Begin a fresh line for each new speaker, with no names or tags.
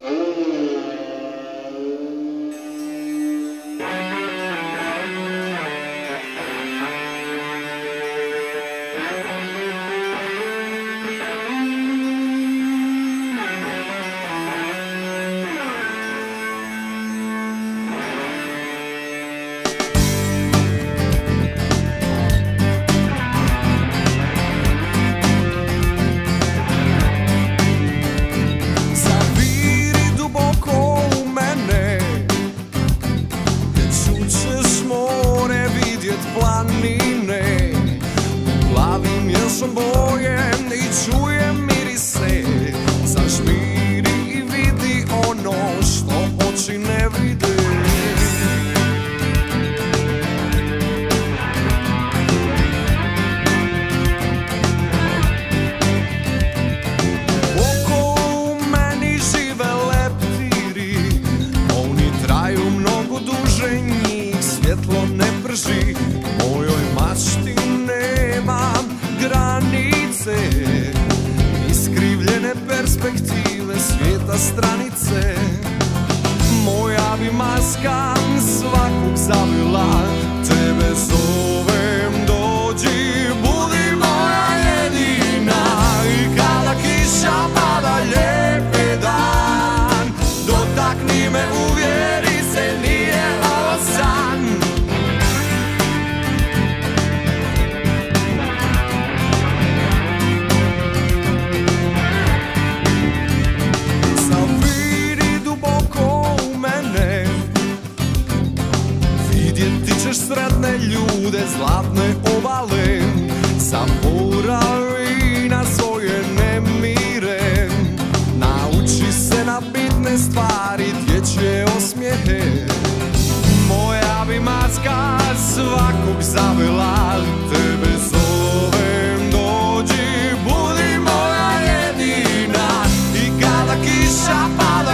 perspektive svijeta stranice. Moja bi maska svakog zavila, tebe zovem, dođi, budi moja jedina. I kada kiša pada lijepi dan, dotakni me, uvjeri se, nije ovo san. Sretne ljude, zlatne obale, zaboravi na svoje nemire. Nauči se na bitne stvari, dječje osmijehe. Moja bi maska svakog zavela, tebe zovem, dođi, budi moja jedina. I kada kiša pada